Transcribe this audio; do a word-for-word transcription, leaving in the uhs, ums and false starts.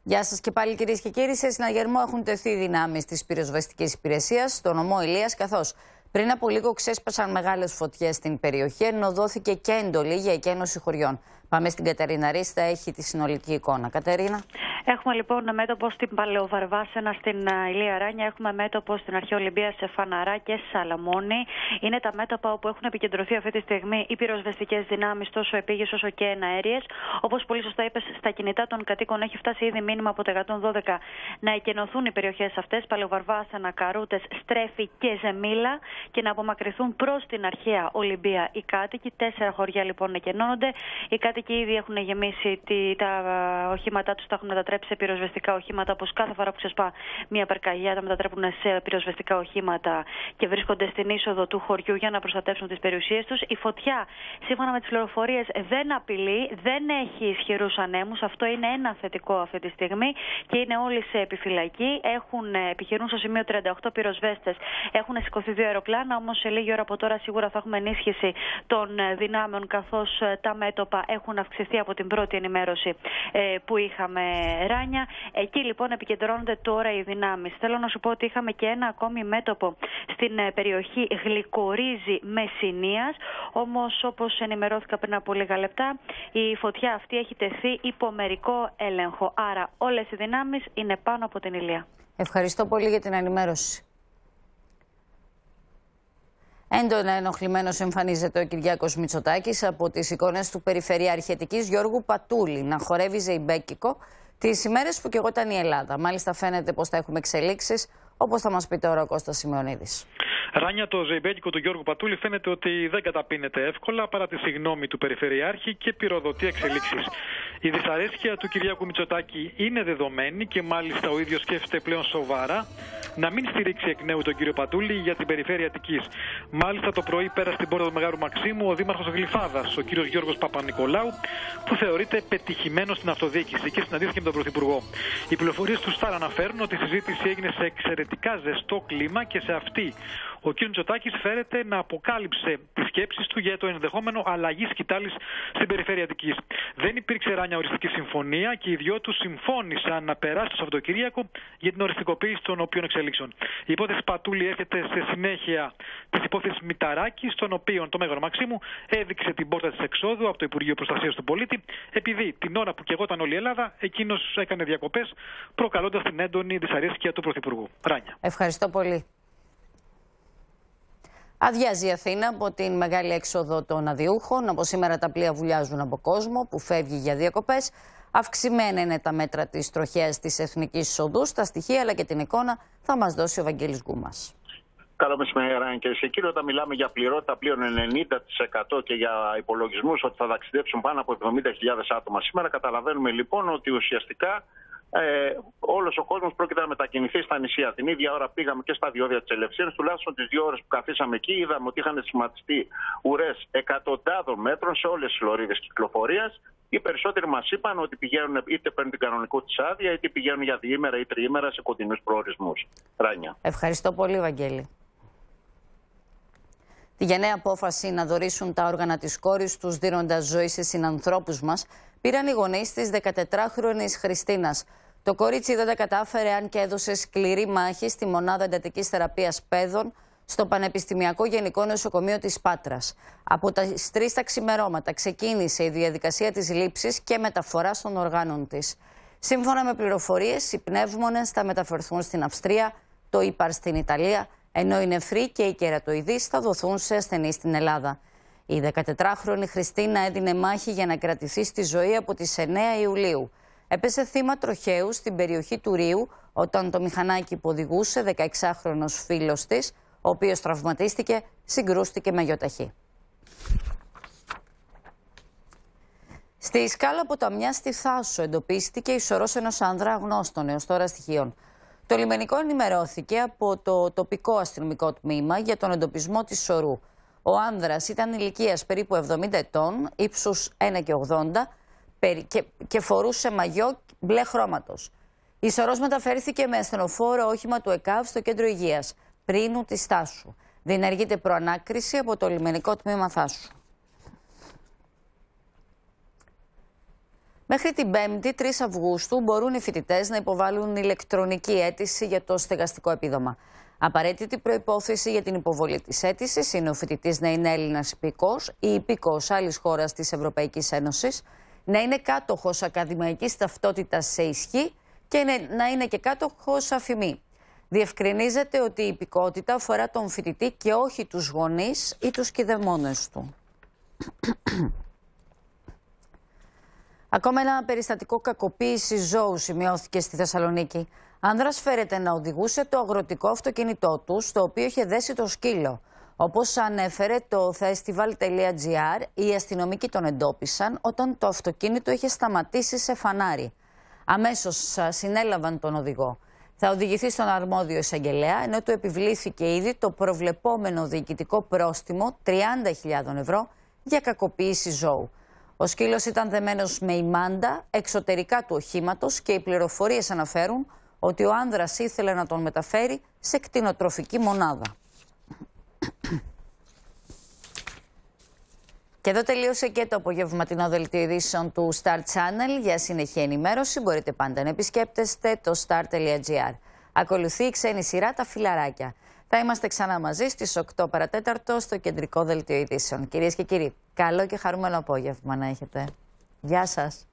Γεια σας και πάλι, κυρίες και κύριοι. Σε συναγερμό έχουν τεθεί δυνάμεις της πυροσβεστικής υπηρεσίας στο νομό Ηλίας, καθώς πριν από λίγο ξέσπασαν μεγάλες φωτιές στην περιοχή, ενώ δόθηκε και εντολή για εκένωση χωριών. Πάμε στην Κατερίνα Ρίστα, έχει τη συνολική εικόνα. Κατερίνα. Έχουμε λοιπόν μέτωπο στην Παλαιοβαρβάσαινα, στην Ηλία Ράνια. Έχουμε μέτωπο στην Αρχαία Ολυμπία σε Φαναρά και Σαλαμώνη. Είναι τα μέτωπα όπου έχουν επικεντρωθεί αυτή τη στιγμή οι πυροσβεστικές δυνάμεις, τόσο επίγειες όσο και εναέριες. Όπως πολύ σωστά είπες, στα κινητά των κατοίκων έχει φτάσει ήδη μήνυμα από το εκατόν δώδεκα να εκενωθούν οι περιοχές αυτές, Παλαιοβαρβάσαινα, Καρούτες, Στρέφη και Ζεμίλα, και να απομακρυνθούν προς την Αρχαία Ολυμπία οι κάτοικοι. Τέσσερα χωριά λοιπόν εκενώνονται. Οι κάτοικοι ήδη έχουν γεμίσει τα οχήματά τους, τα έχουν μετατρέψει σε πυροσβεστικά οχήματα, όπως κάθε φορά που ξεσπά μια πυρκαγιά τα μετατρέπουν σε πυροσβεστικά οχήματα και βρίσκονται στην είσοδο του χωριού για να προστατεύσουν τις περιουσίες τους. Η φωτιά, σύμφωνα με τις πληροφορίες, δεν απειλεί, δεν έχει ισχυρούς ανέμους. Αυτό είναι ένα θετικό αυτή τη στιγμή και είναι όλοι σε επιφυλακή. Έχουν, επιχειρούν στο σημείο τριάντα οκτώ πυροσβέστες. Έχουν σηκωθεί δύο αεροπλάνα, όμως σε λίγη ώρα από τώρα σίγουρα θα έχουμε ενίσχυση των δυνάμεων, καθώς τα μέτωπα έχουν αυξηθεί από την πρώτη ενημέρωση που είχαμε. Ράνια. Εκεί λοιπόν επικεντρώνονται τώρα οι δυνάμεις. Θέλω να σου πω ότι είχαμε και ένα ακόμη μέτωπο στην περιοχή Γλυκορίζη Μεσσηνίας. Όμως, όπως ενημερώθηκα πριν από λίγα λεπτά, η φωτιά αυτή έχει τεθεί υπό μερικό έλεγχο. Άρα όλες οι δυνάμεις είναι πάνω από την Ηλία. Ευχαριστώ πολύ για την ενημέρωση. Έντονα ενοχλημένος εμφανίζεται ο Κυριάκος Μητσοτάκης από τις εικόνες του Περιφερειάρχη Γιώργου Πατούλη να χορεύει ζεϊμπέκικο τις ημέρες που καιγόταν η Ελλάδα. Μάλιστα φαίνεται πως θα έχουμε εξελίξεις, όπως θα μας πει τώρα ο Κώστας Σημειονίδης. Ράνια, το ζεϊμπέκικο του Γιώργου Πατούλη φαίνεται ότι δεν καταπίνεται εύκολα παρά τη συγγνώμη του Περιφερειάρχη και πυροδοτεί εξελίξεις. Η δυσαρέσκεια του Κυριάκου Μητσοτάκη είναι δεδομένη και μάλιστα ο ίδιος σκέφτεται πλέον σοβαρά να μην στηρίξει εκ νέου τον κύριο Πατούλη για την περιφέρεια Αττικής. Μάλιστα το πρωί πέρασε στην πόρτα του Μεγάρου Μαξίμου ο δήμαρχος Γλυφάδας, ο κύριος Γιώργος Παπα-Νικολάου, που θεωρείται πετυχημένος στην αυτοδιοίκηση και συναντήθηκε με τον Πρωθυπουργό. Οι πληροφορίες του Σταρ αναφέρουν ότι η συζήτηση έγινε σε εξαιρετικά ζεστό κλίμα και σε αυτή ο κ. Μητσοτάκης φέρεται να αποκάλυψε τις σκέψεις του για το ενδεχόμενο αλλαγή σκητάλης στην περιφέρεια Αττικής. Δεν υπήρξε, Ράνια, οριστική συμφωνία και οι δυο τους συμφώνησαν να περάσει το Σαββατοκύριακο για την οριστικοποίηση των οποίων εξελίξεων. Η υπόθεση Πατούλη έρχεται σε συνέχεια της υπόθεσης Μηταράκη, στον οποίο το Μέγαρο Μαξίμου έδειξε την πόρτα της εξόδου από το Υπουργείο Προστασίας του Πολίτη, επειδή την ώρα που καιγόταν όλη η Ελλάδα, εκείνος έκανε διακοπές, προκαλώντας την έντονη δυσαρέσκεια του Πρωθυπουργού. Ράνια. Ευχαριστώ πολύ. Αδειάζει η Αθήνα από την μεγάλη έξοδο των αδειούχων. Από σήμερα τα πλοία βουλιάζουν από κόσμο που φεύγει για διακοπές. Αυξημένα είναι τα μέτρα της τροχέας της Εθνικής Οδούς. Τα στοιχεία αλλά και την εικόνα θα μας δώσει ο Βαγγέλης Γκούμας. Καλό μεσημέρι, κυρίες και κύριοι. Όταν μιλάμε για πληρότητα πλοίων ενενήντα τοις εκατό και για υπολογισμούς ότι θα ταξιδέψουν πάνω από εβδομήντα χιλιάδες άτομα σήμερα, καταλαβαίνουμε λοιπόν ότι ουσιαστικά Ε, όλος ο κόσμος πρόκειται να μετακινηθεί στα νησιά. Την ίδια ώρα πήγαμε και στα διόδια της Ελευσίνης. Τουλάχιστον τις δύο ώρες που καθίσαμε εκεί, είδαμε ότι είχαν σχηματιστεί ουρές εκατοντάδων μέτρων σε όλες τις λωρίδες κυκλοφορίας. Οι περισσότεροι μας είπαν ότι πηγαίνουν, είτε παίρνουν την κανονικό της άδεια, είτε πηγαίνουν για διήμερα ή τριήμερα σε κοντινούς προορισμούς. Ράνια. Ευχαριστώ πολύ, Βαγγέλη. Τη γενναία απόφαση να δωρήσουν τα όργανα της κόρης τους, δίνοντας ζωή σε συνανθρώπους μας, πήραν οι γονείς της δεκατετράχρονης Χριστίνας. Το κορίτσι δεν τα κατάφερε, αν και έδωσε σκληρή μάχη στη μονάδα εντατικής θεραπείας παιδών στο Πανεπιστημιακό Γενικό Νοσοκομείο της Πάτρας. Από τα τρεις τα ξημερώματα ξεκίνησε η διαδικασία της λήψης και μεταφοράς των οργάνων της. Σύμφωνα με πληροφορίες, οι πνεύμονες θα μεταφερθούν στην Αυστρία, το ύπαρ στην Ιταλία, ενώ οι νεφροί και οι κερατοειδείς θα δοθούν σε ασθενείς στην Ελλάδα. Η δεκατετράχρονη Χριστίνα έδινε μάχη για να κρατηθεί στη ζωή από τις εννέα Ιουλίου. Έπεσε θύμα τροχαίου στην περιοχή του Ρίου όταν το μηχανάκι που οδηγούσε δεκαεξάχρονος φίλος της, ο οποίος τραυματίστηκε, συγκρούστηκε με γιοταχή. Στη σκάλα ποταμιά στη Θάσο εντοπίστηκε η σωρός ενός άνδρα αγνώστων έως τώρα στοιχείων. Το λιμενικό ενημερώθηκε από το τοπικό αστυνομικό τμήμα για τον εντοπισμό της σωρού. Ο άνδρας ήταν ηλικίας περίπου εβδομήντα ετών, ύψους ένα κόμμα ογδόντα και, και φορούσε μαγιό μπλε χρώματος. Η σωρός μεταφέρθηκε με ασθενοφόρο όχημα του ΕΚΑΒ στο κέντρο υγείας, πρίνου της Θάσου. Διενεργείται προανάκριση από το λιμενικό τμήμα Θάσου. Μέχρι την Πέμπτη, τρεις Αυγούστου, μπορούν οι φοιτητές να υποβάλουν ηλεκτρονική αίτηση για το στεγαστικό επίδομα. Απαραίτητη προϋπόθεση για την υποβολή της αίτησης είναι ο φοιτητής να είναι Έλληνας υπήκοος ή υπήκοος άλλης χώρας της Ευρωπαϊκής Ένωσης, να είναι κάτοχος ακαδημαϊκής ταυτότητας σε ισχύ και να είναι και κάτοχος αφημί. Διευκρινίζεται ότι η υπηκότητα αφορά τον φοιτητή και όχι τους γονείς ή τους κηδεμόνες του. Ακόμα ένα περιστατικό κακοποίησης ζώου σημειώθηκε στη Θεσσαλονίκη. Άνδρας φέρεται να οδηγούσε το αγροτικό αυτοκίνητό του, στο οποίο είχε δέσει το σκύλο. Όπως ανέφερε το festival.gr, οι αστυνομικοί τον εντόπισαν όταν το αυτοκίνητο είχε σταματήσει σε φανάρι. Αμέσως συνέλαβαν τον οδηγό. Θα οδηγηθεί στον αρμόδιο εισαγγελέα, ενώ του επιβλήθηκε ήδη το προβλεπόμενο διοικητικό πρόστιμο τριάντα χιλιάδες ευρώ για κακοποίηση ζώου. Ο σκύλος ήταν δεμένος με ημάντα εξωτερικά του οχήματος και οι πληροφορίες αναφέρουν ότι ο άνδρας ήθελε να τον μεταφέρει σε κτηνοτροφική μονάδα. Και εδώ τελείωσε και το απογευματινό δελτίο ειδήσεων του Star Channel. Για συνεχή ενημέρωση μπορείτε πάντα να επισκέπτεστε το star.gr. Ακολουθεί η ξένη σειρά «Τα Φιλαράκια». Θα είμαστε ξανά μαζί στις οκτώ παρατέταρτο στο κεντρικό δελτίο ειδήσεων. Κυρίες και κύριοι, καλό και χαρούμενο απόγευμα να έχετε. Γεια σας.